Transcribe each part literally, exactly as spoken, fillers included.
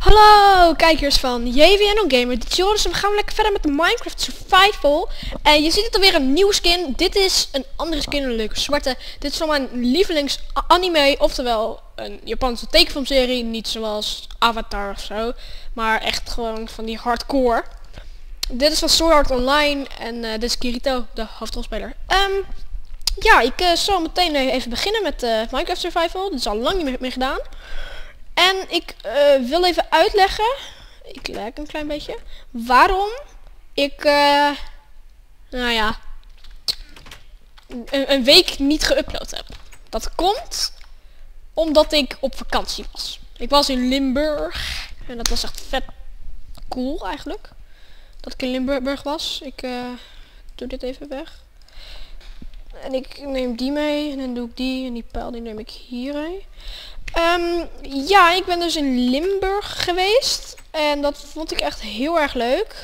Hallo kijkers van J V N O Gamer, dit is Joris en we gaan lekker verder met de Minecraft Survival. En je ziet het alweer een nieuwe skin. Dit is een andere skin, een leuke zwarte. Dit is van mijn lievelings anime, oftewel een Japanse tekenfilmserie. Niet zoals Avatar of zo, maar echt gewoon van die hardcore. Dit is van Sword Art Online en uh, dit is Kirito, de hoofdrolspeler. Um, ja, ik uh, zal meteen even beginnen met uh, Minecraft Survival. Dit is al lang niet meer, meer gedaan. En ik uh, wil even uitleggen, ik lijk een klein beetje, waarom ik, uh, nou ja, een, een week niet geüpload heb. Dat komt omdat ik op vakantie was. Ik was in Limburg en dat was echt vet cool eigenlijk, dat ik in Limburg was. Ik uh, doe dit even weg. En ik neem die mee en dan doe ik die en die pijl die neem ik hierheen. Um, ja, ik ben dus in Limburg geweest en dat vond ik echt heel erg leuk.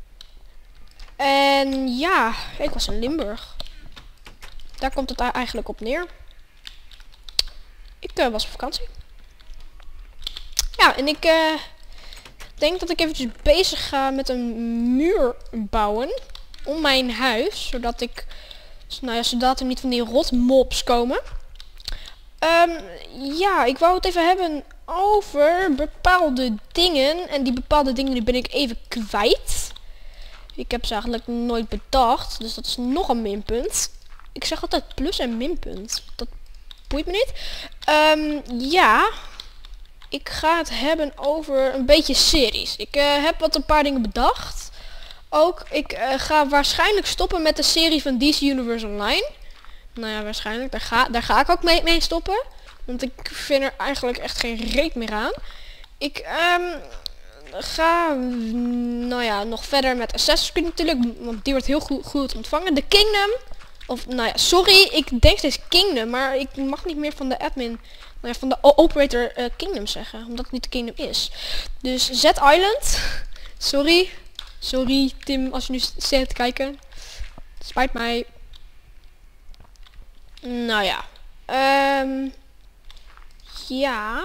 En ja, ik was in Limburg. Daar komt het eigenlijk op neer. Ik uh, was op vakantie. Ja, en ik uh, denk dat ik eventjes bezig ga met een muur bouwen om mijn huis, zodat ik, nou ja, zodat er niet van die rotmobs komen. Um, ja, ik wou het even hebben over bepaalde dingen. En die bepaalde dingen die ben ik even kwijt. Ik heb ze eigenlijk nooit bedacht. Dus dat is nog een minpunt. Ik zeg altijd plus en minpunt. Dat boeit me niet. Um, ja. Ik ga het hebben over een beetje series. Ik uh, heb wat een paar dingen bedacht. Ook, ik uh, ga waarschijnlijk stoppen met de serie van D C Universe Online. Nou ja, waarschijnlijk. Daar ga, daar ga ik ook mee, mee stoppen. Want ik vind er eigenlijk echt geen reet meer aan. Ik um, ga, nou ja, nog verder met Assassin's Creed natuurlijk. Want die wordt heel goed, goed ontvangen. De Kingdom. Of, nou ja, sorry. Ik denk steeds Kingdom. Maar ik mag niet meer van de admin, nou ja, van de operator uh, Kingdom zeggen. Omdat het niet de Kingdom is. Dus Z Island. Sorry. Sorry Tim, als je nu zit te kijken. Spijt mij. Nou ja. Um, ja.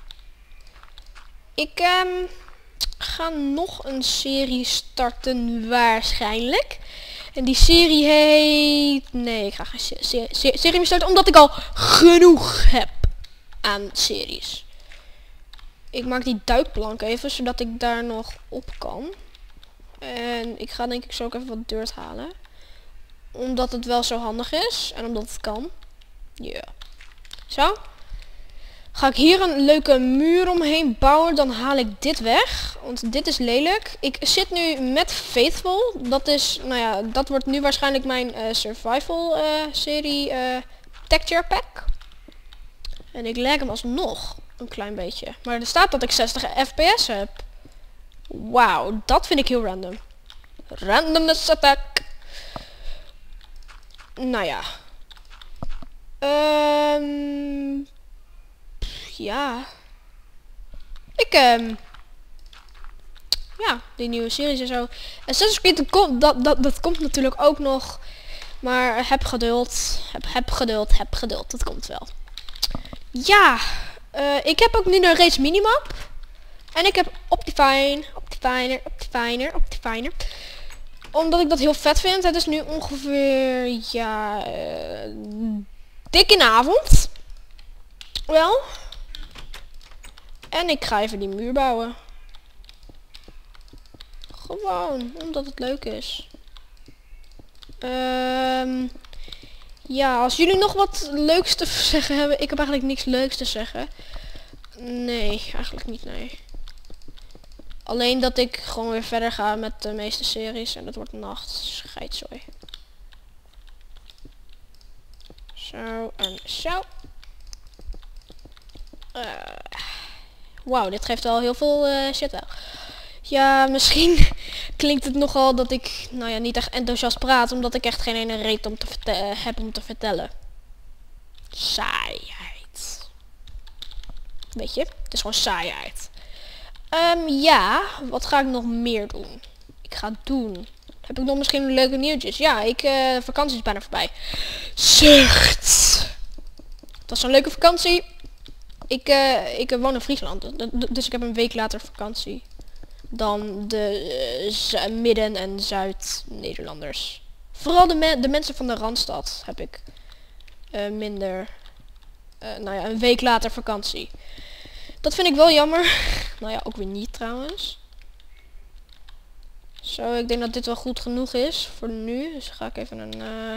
Ik um, ga nog een serie starten waarschijnlijk. En die serie heet... Nee, ik ga geen se se se serie meer starten. Omdat ik al genoeg heb aan series. Ik maak die duikplank even, zodat ik daar nog op kan. En ik ga denk ik zo ook even wat dirt halen. Omdat het wel zo handig is. En omdat het kan. Ja. Yeah. Zo. Ga ik hier een leuke muur omheen bouwen. Dan haal ik dit weg. Want dit is lelijk. Ik zit nu met Faithful. Dat is, nou ja, dat wordt nu waarschijnlijk mijn uh, survival uh, serie uh, texture pack. En ik leg hem alsnog een klein beetje. Maar er staat dat ik zestig F P S heb. Wauw, dat vind ik heel random. Randomness attack. Nou ja. Um, ja. Ik, um, ja, die nieuwe series en zo. Assassin's Creed, dat, dat, dat, dat komt natuurlijk ook nog. Maar heb geduld. Heb, heb geduld, heb geduld. Dat komt wel. Ja. Uh, ik heb ook nu een race minimap. En ik heb Optifine, Optifiner, Optifiner, Optifiner. Omdat ik dat heel vet vind. Het is nu ongeveer, ja, uh, dik in de avond. Wel. En ik ga even die muur bouwen. Gewoon, omdat het leuk is. Um, ja, als jullie nog wat leuks te zeggen hebben. Ik heb eigenlijk niks leuks te zeggen. Nee, eigenlijk niet, nee. Alleen dat ik gewoon weer verder ga met de meeste series. En dat wordt nacht. Scheidzooi. Zo en zo. Uh, Wauw, dit geeft wel heel veel uh, shit wel. Ja, misschien klinkt het nogal dat ik, nou ja, niet echt enthousiast praat. Omdat ik echt geen ene reet om te heb om te vertellen. Saaiheid. Weet je, het is gewoon saaiheid. Um, ja, wat ga ik nog meer doen? Ik ga doen. Heb ik nog misschien leuke nieuwtjes? Ja, ik, uh, vakantie is bijna voorbij. Zucht! Het was zo'n leuke vakantie. Ik, uh, ik uh, woon in Friesland, dus ik heb een week later vakantie dan de uh, midden- en Zuid-Nederlanders. Vooral de, me de mensen van de Randstad heb ik uh, minder, uh, nou ja, een week later vakantie. Dat vind ik wel jammer. Nou ja, ook weer niet trouwens. Zo, ik denk dat dit wel goed genoeg is voor nu. Dus ga ik even een... Uh...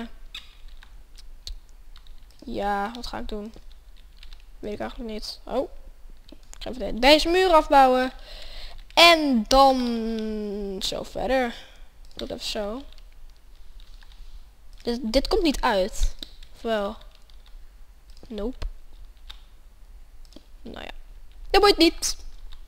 Ja, wat ga ik doen? Weet ik eigenlijk niet. Oh. Ik ga even deze muur afbouwen. En dan... Zo verder. Ik doe het even zo. Dit, dit komt niet uit. Of wel? Nope. Nou ja. Dat boeit niet.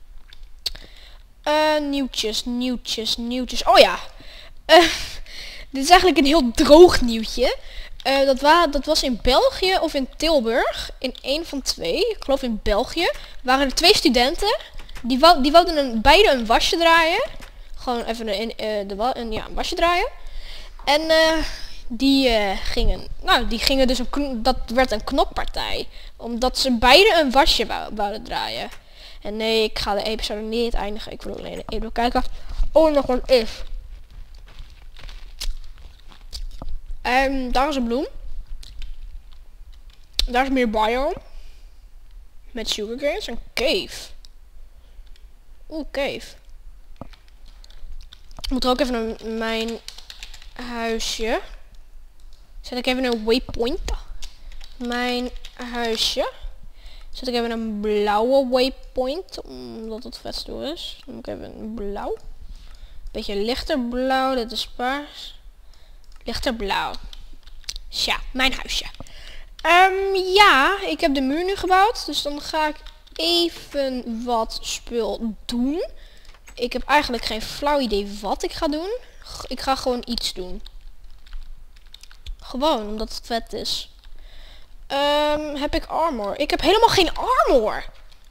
Uh, nieuwtjes, nieuwtjes, nieuwtjes. Oh ja. Uh, dit is eigenlijk een heel droog nieuwtje. Uh, dat, wa dat was in België of in Tilburg. In één van twee. Ik geloof in België. Waren er twee studenten. Die, wou die wouden een, beide een wasje draaien. Gewoon even een, uh, de wa een, ja, een wasje draaien. En uh, die uh, gingen... Nou, die gingen dus een... Dat werd een knokpartij. Omdat ze beide een wasje wou wouden draaien. En nee, ik ga de episode niet eindigen. Ik wil alleen even kijken. Oh, nog wat is. Um, daar is een bloem. Daar is meer biome. Met sugarcanes. Een cave. Oeh, cave. Ik moet er ook even een, mijn huisje. Zet ik even een waypoint. Mijn huisje. Zet ik even een blauwe waypoint. Omdat het vet stoer is. Dan moet ik even een blauw. Beetje lichter blauw. Dit is paars. Lichter blauw. Tja, mijn huisje. Um, ja, ik heb de muur nu gebouwd. Dus dan ga ik even wat spul doen. Ik heb eigenlijk geen flauw idee wat ik ga doen. Ik ga gewoon iets doen. Gewoon, omdat het vet is. Um, heb ik armor? Ik heb helemaal geen armor.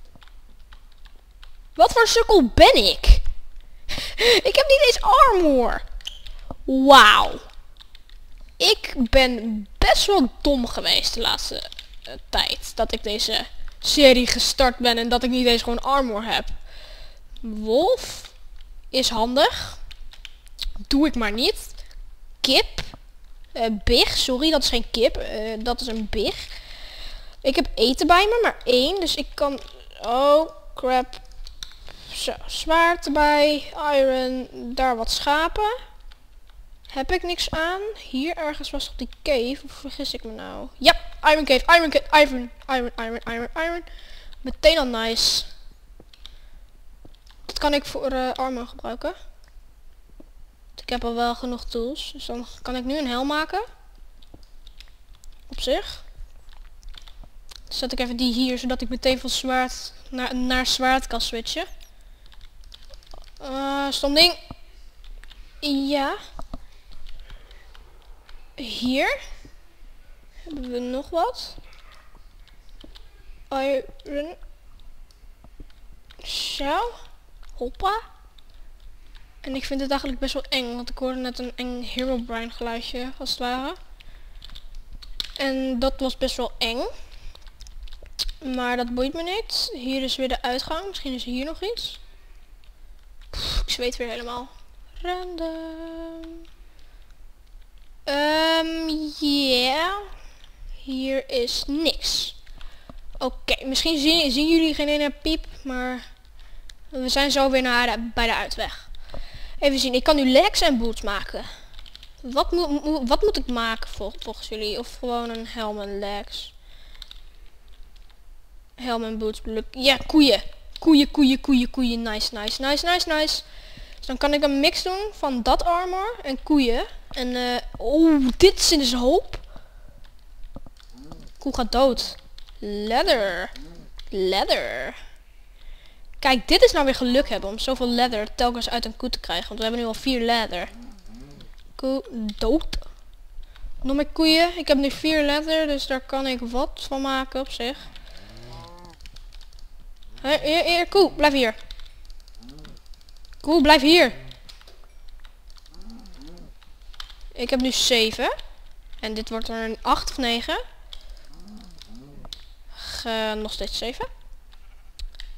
Wat voor sukkel ben ik? Ik heb niet eens armor. Wauw. Ik ben best wel dom geweest de laatste uh, tijd. Dat ik deze serie gestart ben en dat ik niet eens gewoon armor heb. Wolf is handig. Doe ik maar niet. Kip. Uh, big, sorry, dat is geen kip. Uh, dat is een big. Ik heb eten bij me, maar één. Dus ik kan... Oh, crap. Zo, zwaard erbij. Iron. Daar wat schapen. Heb ik niks aan? Hier ergens was toch die cave? Of vergis ik me nou? Ja, iron cave, iron cave, iron, iron, iron, iron, iron. Meteen al nice. Dat kan ik voor uh, armor gebruiken. Ik heb al wel genoeg tools. Dus dan kan ik nu een helm maken. Op zich. Dan zet ik even die hier, zodat ik meteen van zwaard naar, naar zwaard kan switchen. Uh, stom ding. Ja. Hier hebben we nog wat. Iron. Zo. Hoppa. En ik vind het eigenlijk best wel eng, want ik hoorde net een eng Herobrine geluidje, als het ware. En dat was best wel eng. Maar dat boeit me niet. Hier is weer de uitgang. Misschien is hier nog iets. Pff, ik zweet weer helemaal. Random. Um, yeah. Hier is niks. Oké, okay, misschien zien, zien jullie geen ene piep, maar we zijn zo weer naar de, bij de uitweg. Even zien, ik kan nu legs en boots maken. Wat, mo mo wat moet ik maken vol volgens jullie? Of gewoon een helm en legs? Helm en boots. Ja, koeien. Koeien, koeien, koeien, koeien. Nice, nice, nice, nice, nice. Dus dan kan ik een mix doen van dat armor en koeien. En uh, oh, dit is in dus hoop. Koe gaat dood. Leather. Leather. Kijk, dit is nou weer geluk hebben om zoveel leather telkens uit een koe te krijgen. Want we hebben nu al vier leather. Koe dood. Nog meer koeien. Ik heb nu vier leather, dus daar kan ik wat van maken op zich. Hier, hier, hier, koe, blijf hier. Koe, blijf hier. Ik heb nu zeven. En dit wordt er een acht of negen. Ge, nog steeds zeven.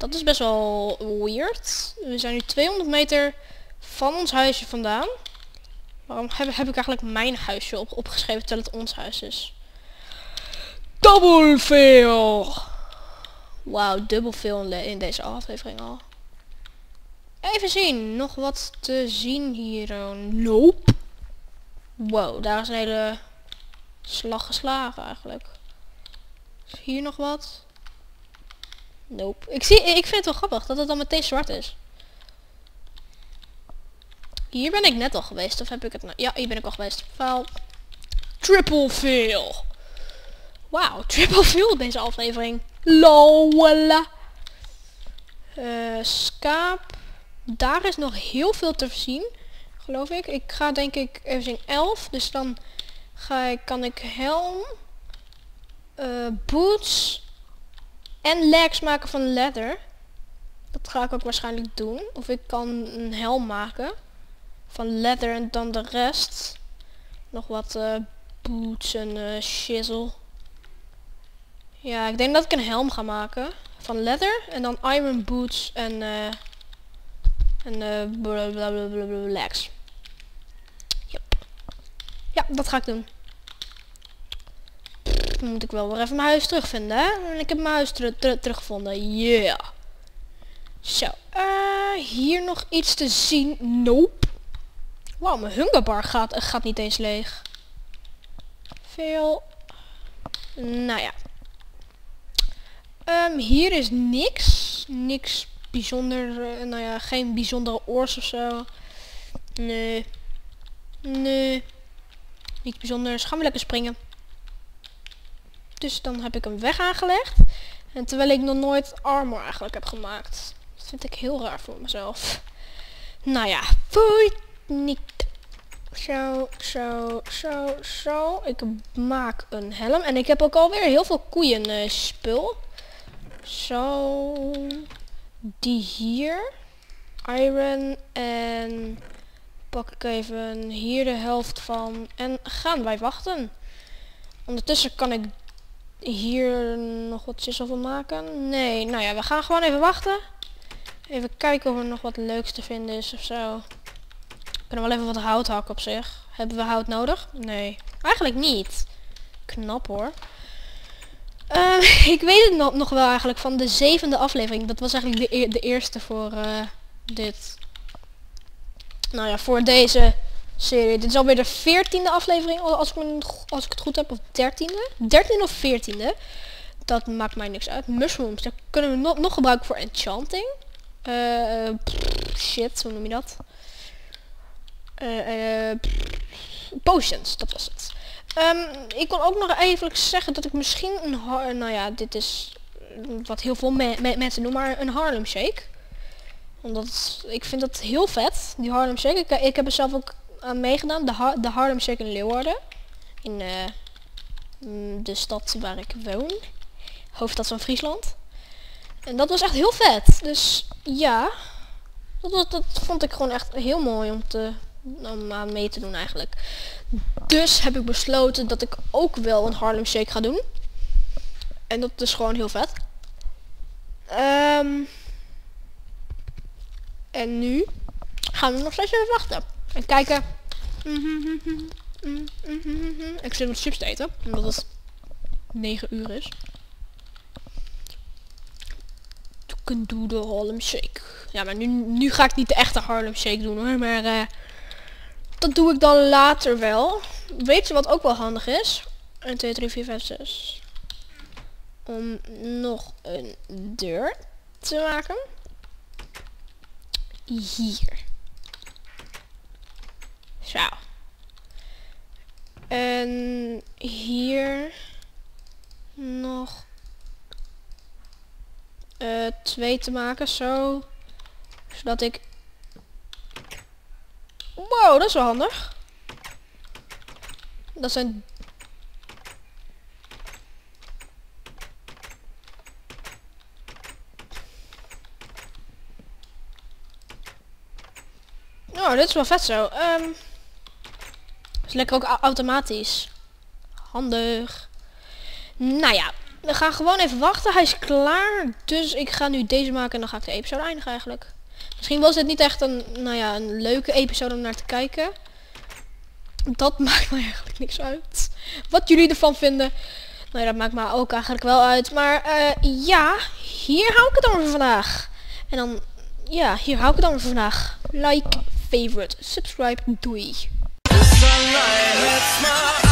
Dat is best wel weird. We zijn nu tweehonderd meter van ons huisje vandaan. Waarom heb, heb ik eigenlijk mijn huisje op, opgeschreven terwijl het ons huis is? Double fail! Wauw, dubbel veel in, in deze aflevering al. Even zien, nog wat te zien hier. Oh, nope. Wow, daar is een hele slag geslagen eigenlijk. Is hier nog wat? Nope. Ik, zie, ik vind het wel grappig dat het dan meteen zwart is. Hier ben ik net al geweest, of heb ik het nou? Ja, hier ben ik al geweest. Faal. Triple fail. Wauw, triple fail deze aflevering. Lol. Uh, Skaap. Daar is nog heel veel te zien, geloof ik. Ik ga denk ik even zien elf. Dus dan ga ik, kan ik helm, uh, boots en legs maken van leather. Dat ga ik ook waarschijnlijk doen. Of ik kan een helm maken van leather en dan de rest. Nog wat uh, boots en uh, shizzle. Ja, ik denk dat ik een helm ga maken van leather en dan iron boots en uh, en uh, blablabla legs. Yep. Ja, dat ga ik doen. Pff, dan moet ik wel weer even mijn huis terugvinden, hè? En ik heb mijn huis ter ter teruggevonden. Yeah. Zo, uh, hier nog iets te zien. Nope. Wauw, mijn hungerbar gaat, uh, gaat niet eens leeg. Veel. Nou ja. Um, hier is niks. Niks bijzonder. Uh, nou ja, geen bijzondere oors of zo. Nee. Nee. Niets bijzonders. Gaan we lekker springen. Dus dan heb ik een weg aangelegd. En terwijl ik nog nooit armor eigenlijk heb gemaakt. Dat vind ik heel raar voor mezelf. Nou ja, foei niet. Zo, zo, zo, zo. Ik maak een helm. En ik heb ook alweer heel veel koeien uh, spul. Zo. Die hier. Iron. En pak ik even hier de helft van. En gaan wij wachten. Ondertussen kan ik hier nog wat chisel van maken. Nee, nou ja, we gaan gewoon even wachten. Even kijken of er nog wat leuks te vinden is of zo. We kunnen wel even wat hout hakken op zich. Hebben we hout nodig? Nee, eigenlijk niet. Knap hoor. Uh, ik weet het nog, nog wel eigenlijk van de zevende aflevering. Dat was eigenlijk de, e de eerste voor uh, dit. Nou ja, voor deze serie. Dit is alweer de veertiende aflevering, als ik, me, als ik het goed heb. Of dertiende? dertiende of veertiende. Dat maakt mij niks uit. Mushrooms, dat kunnen we nog, nog gebruiken voor enchanting. Uh, pff, shit, hoe noem je dat? Uh, uh, potions, dat was het. Um, ik kon ook nog even zeggen dat ik misschien een har nou ja, dit is wat heel veel me me mensen doen, maar een Harlem Shake. Omdat ik vind dat heel vet, die Harlem Shake. Ik, ik heb er zelf ook aan meegedaan, de, ha de Harlem Shake in Leeuwarden. In uh, de stad waar ik woon. Hoofdstad van Friesland. En dat was echt heel vet. Dus ja, dat, dat, dat vond ik gewoon echt heel mooi om te... om aan mee te doen eigenlijk. Dus heb ik besloten dat ik ook wel een Harlem Shake ga doen. En dat is gewoon heel vet. Um, en nu gaan we nog steeds even wachten. En kijken. Ik zit met chips te eten. Omdat het negen uur is. You can do the Harlem Shake. Ja, maar nu, nu ga ik niet de echte Harlem Shake doen hoor. Maar... Uh, dat doe ik dan later wel. Weet je wat ook wel handig is? een, twee, drie, vier, vijf, zes. Om nog een deur te maken. Hier. Zo. En hier nog uh, twee te maken. Zo. Zodat ik... Wow, dat is wel handig. Dat zijn... Oh, dit is wel vet zo. Um, is lekker ook automatisch. Handig. Nou ja, we gaan gewoon even wachten. Hij is klaar. Dus ik ga nu deze maken en dan ga ik de episode eindigen eigenlijk. Misschien was dit niet echt een, nou ja, een leuke episode om naar te kijken. Dat maakt mij eigenlijk niks uit. Wat jullie ervan vinden. Nou ja, dat maakt me ook eigenlijk wel uit. Maar uh, ja, hier hou ik het dan voor vandaag. En dan, ja, hier hou ik het dan voor vandaag. Like, favorite, subscribe, doei.